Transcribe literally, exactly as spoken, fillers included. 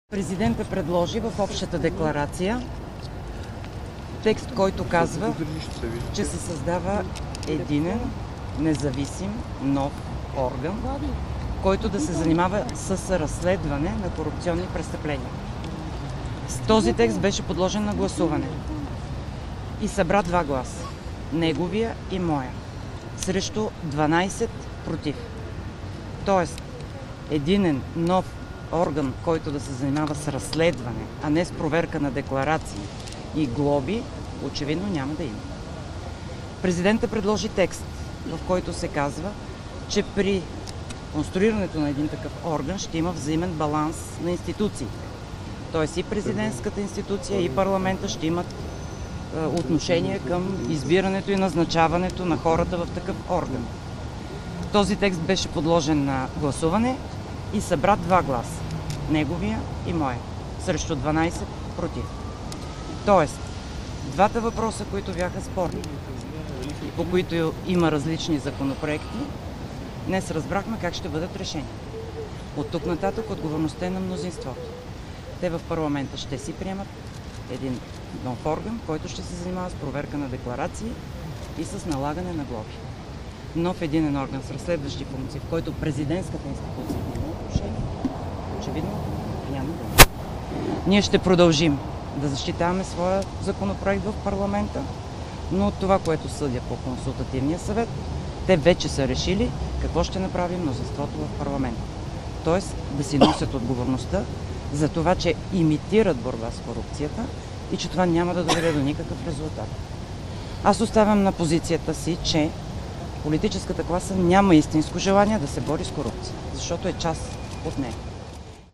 Президентът предложи в общата декларация текст, който казва, че се създава единен, независим, нов орган, който да се занимава с разследване на корупционни престъпления. Този текст беше подложен на гласуване и събра два гласа – неговия и моя, срещу дванайсет против. Тоест, единен, нов орган, който да се занимава с разследване, а не с проверка на декларации и глоби, очевидно няма да има. Президентът предложи текст, в който се казва, че при конструирането на един такъв орган ще има взаимен баланс на институциите. Тоест и президентската институция, и парламента ще имат е, отношение към избирането и назначаването на хората в такъв орган. Този текст беше подложен на гласуване и събра два гласа – неговия и моя, срещу дванайсет против. Тоест, двата въпроса, които бяха спорни и по които има различни законопроекти, днес разбрахме как ще бъдат решени. От тук нататък отговорността е на мнозинството. Те в парламента ще си приемат един нов орган, който ще се занимава с проверка на декларации и с налагане на глоби. Нов единен орган с разследващи функции, в който президентската институция няма отношение, очевидно няма да има. Ние ще продължим да защитаваме своя законопроект в парламента, но от това, което съдя по консултативния съвет, те вече са решили какво ще направи мнозинството в парламента. Тоест да си носят отговорността за това, че имитират борба с корупцията и че това няма да доведе до никакъв резултат. Аз оставям на позицията си, че политическата класа няма истинско желание да се бори с корупция, защото е част от нея.